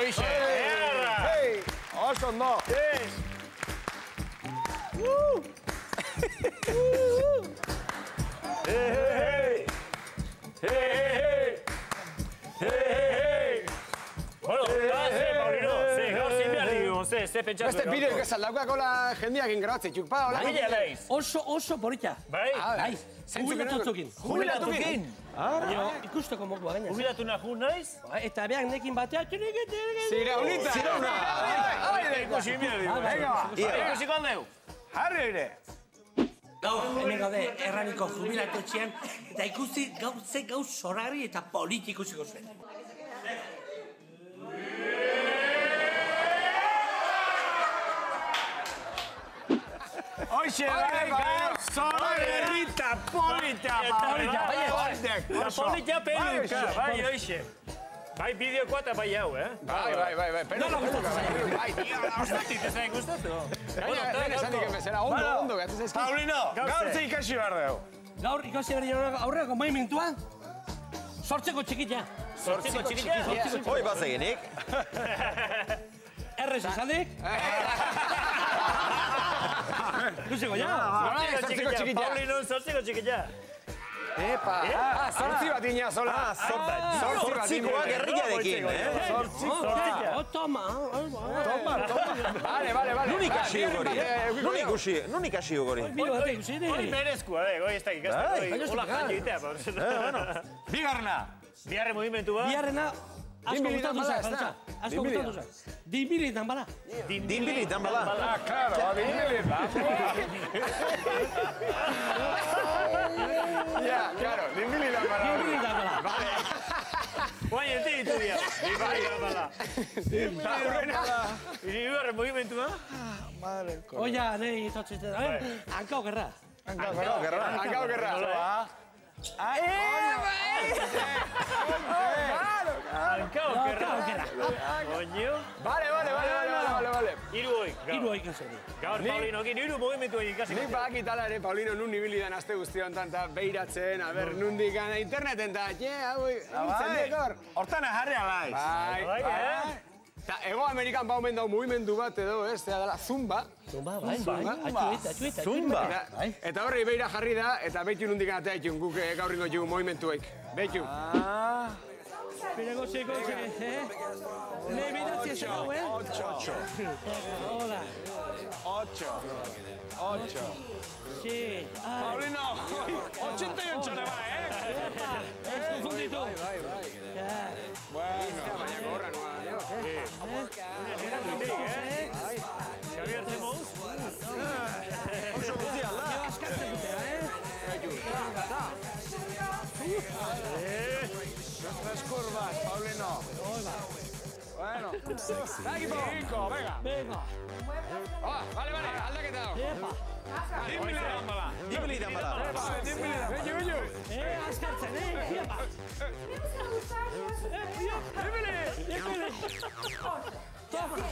ixe. Oso ondo. Bueno, Paulino, gaur zein behar digu, ze pentsatu. Beste bideoik ez aldakoakola jendeak ingrabatzea txukpa, hola? Baina laiz. Oso polita. Bai? Bai, jubilatutukin. Jubilatukin? Ikusteko modua gaina. Jubilatu nahu naiz? Eta beak nekin batea... Ziraunita! Zirauna! Ikusi behar digu. Ikusiko aldeu. Harri ere! Gaur, hemen gaude erraniko jubilatu etxean, eta ikusi gauz zorari eta politik ikusiko zuen. Hoxe, bai, zorrita, polita, Polita peluka, bai, hoxe. Bai, bideokoa eta bai hau, Bai, pero... Gustatik, ez nahi gustatu. Gaina, esatik emezera, ondo, gatzez ezki. Paulino, gaur ze ikasi behar dugu. Gaur ikasi berri aurreko movimentua, sortzeko txikitea. Sortzeko txikitea? Hoi bazeginik. Errez esadik. Kusiko, ja? Sortzeko txikitea. Paulino, sortzeko txikitea. Epa, sortzi bat ina, zola. Sortzikoak herriarekin, Toma. Vale. Nun ikasi gori? Nun ikasi gori? Hori berezkoa, goi ez da ikastak. Hola jantzio itea, Bigarna. Bigarren movimentu bat. Biarrena, asko gustatu zait. Asko gustatu zait. Dinbilitan bala. Dinbilitan bala. Claro, dinbilitan. Ja, claro, dinbilitan bala. Dinbilitan bala. Guain ente ditu dira. Dinbilitan bala. Bigarren movimentua. Oia, nahi itotziten. Hankau gerra. Hankau gerra. Hankau gerra. Oño. Vale. Hiru hoi. Gaur Paulinokin hiru movimentu egin ikasi. Nik badakitala ere, Paulino, nun nibilidan aste guzti honetan, eta behiratzen, nundik interneten, eta, Hortan jarri alaiz. Bai. Eta Ego Amerikan baumen dau movimendu bat edo, ez, eta dela Zumba. Zumba, bai. Atxueta. Zumba. Eta horri behira jarri da, eta behitu nundik atea itun guk gaur ingo jugu movimentuek. Behitu. Mira, goze. Ne bidatzia zego, Hola. 8. Sí. Paulino, 88 le va, Ez konfunditu. Bueno, baina gorra noa. Xavier Zemouz. Oso guzti alda. Askartzen dutera, Tres curvas, Paulino. Bueno. Nico, venga. Vale, aldaketa hau. Dinbilitan bala. Bello. Askartzen, Epa. Toma.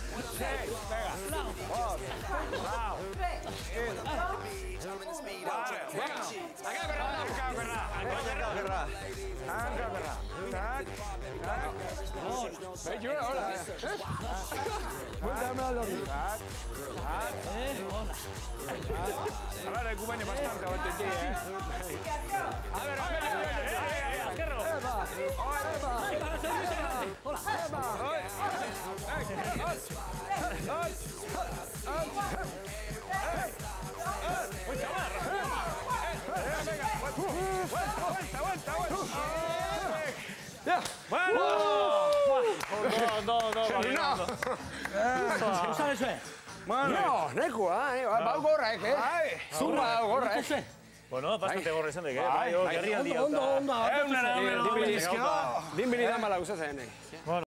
Usare zue? No, nekua, bau gorra, Zumba gorra, Bueno, bastante gorra izan dek, bai, gerri handia. Ondo. Dinbilitan bala usatzen,